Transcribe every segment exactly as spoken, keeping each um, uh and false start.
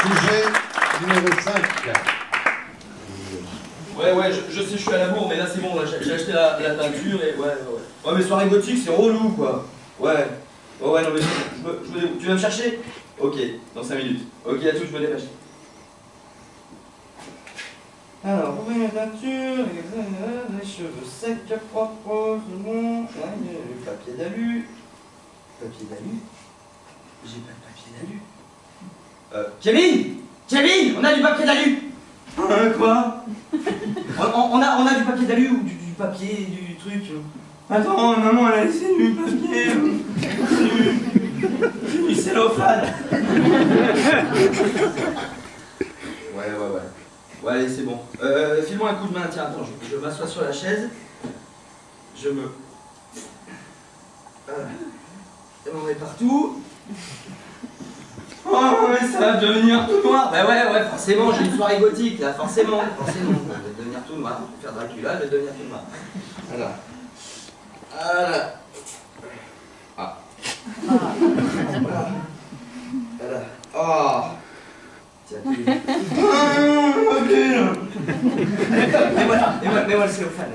Sujet numéro cinq. Ouais, ouais, je, je sais, je suis à la bourre, mais là c'est bon, j'ai acheté la, la peinture et ouais, ouais, ouais. Ouais, mais soirée gothique, c'est relou, quoi. Ouais. Ouais, ouais, non, mais je, je, me, je me débrouille. Tu viens me chercher? Ok, dans cinq minutes. Ok, à tout, je me dépêche. Alors, vous voyez la peinture, les cheveux secs, propres, c'est bon. Le papier d'alu. Papier d'alu? J'ai pas de papier d'alu. Euh, Kevin! Kevin! On a du papier d'alu! Hein, quoi? on, on, a, on a du papier d'alu ou du, du papier, du truc? Attends, maman, elle a laissé du papier. Du, du cellophane. Ouais, ouais, ouais. Ouais, allez, c'est bon. Euh, file-moi un coup de main, tiens, attends, je, je m'assois sur la chaise. Je me... Voilà. Et on est partout. Oh, mais ça va devenir tout noir. Bah ouais, ouais, forcément, j'ai une soirée gothique, là, forcément, forcément. Ça va devenir tout noir. Je vais faire Dracula, je vais devenir tout noir. Voilà. Voilà. Ah. Voilà. Voilà. Oh. Tiens, tu... Ah, ok. Mets-moi, mets-moi, mets-moi le cellophane.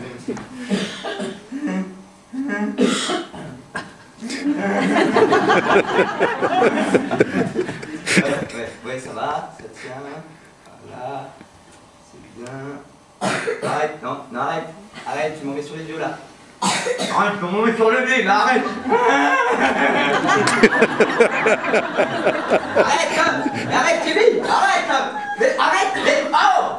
Ouais, ouais, ouais, ça va, ça tient. Voilà. C'est bien. Arrête, non, non, arrête. Arrête, tu m'en mets sur les yeux là. Arrête, tu m'en mets sur le nez, là, arrête. Arrête, hein. Mais arrête, Kevin, arrête, hein. Mais arrête, mais oh.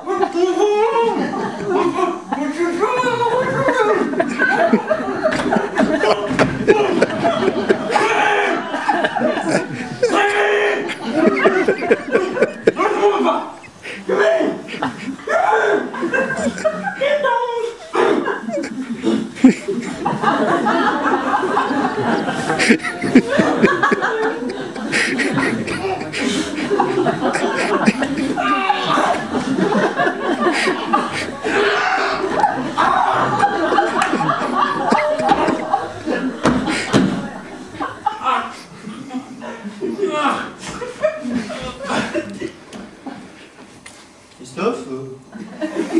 Christophe euh...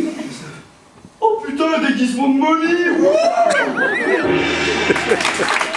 Oh putain, le déguisement de momie.